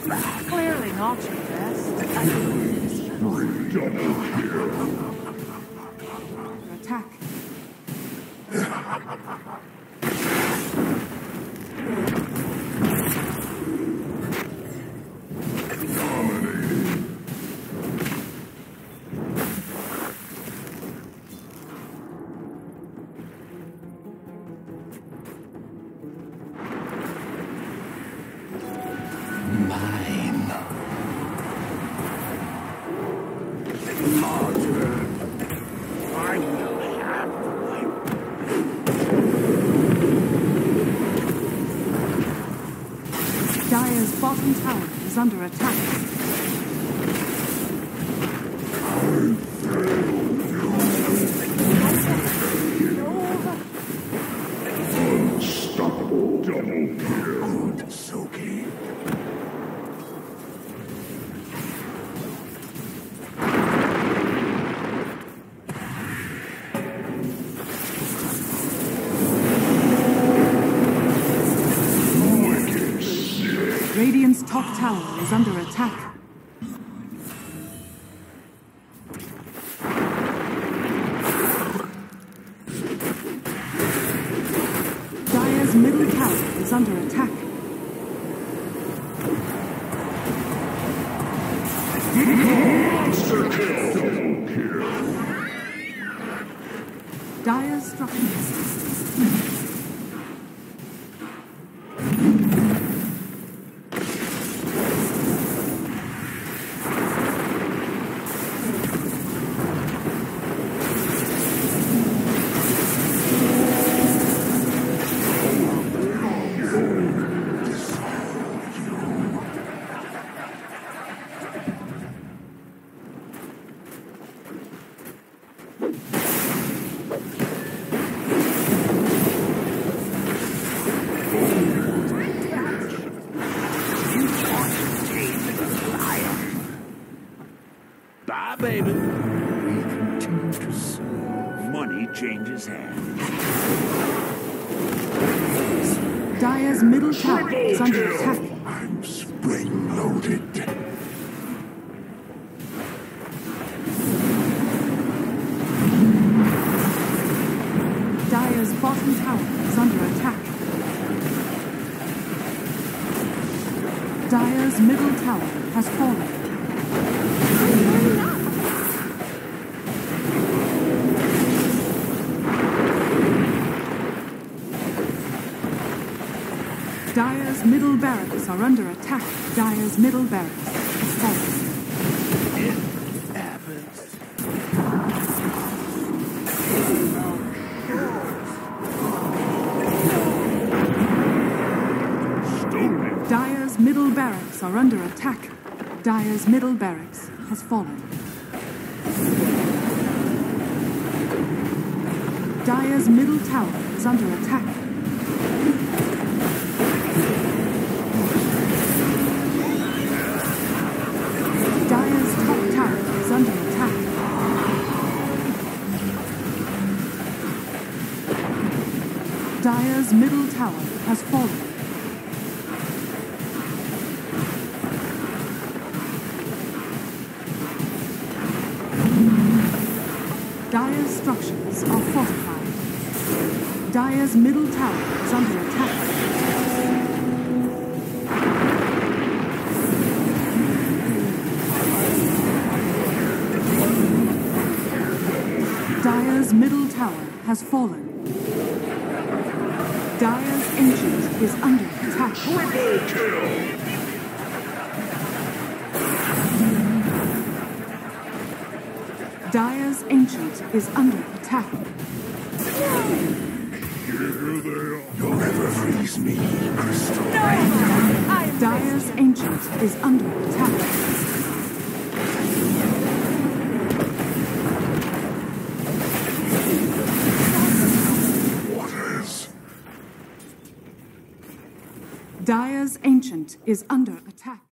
Clearly not your best. Attack. Dire's bottom tower is under attack. Unstoppable double kill. Good soaking. Radiant's top tower is under attack. Dire's middle tower is under attack. Monster kill. Double kill. Dire's structures. Bye, baby. We continue to serve. Money changes hands. Dire's middle tower is under attack. I'm spring-loaded. Dire's bottom tower is under attack. Dire's middle tower has fallen. Dire's middle barracks are under attack. Dire's middle barracks has fallen. It happens. Stupid. Dire's middle barracks are under attack. Dire's middle barracks has fallen. Dire's middle tower is under attack. Dire's top tower is under attack. Dire's middle tower has fallen. Dire's structures are fortified. Dire's middle tower is under attack. Dire's middle tower has fallen. Dire's ancient is under attack. Triple kill. Dire's ancient is under attack. Here they are. You'll never freeze me, Crystal. Dire's ancient is under attack. Waters. Dire's ancient is under attack.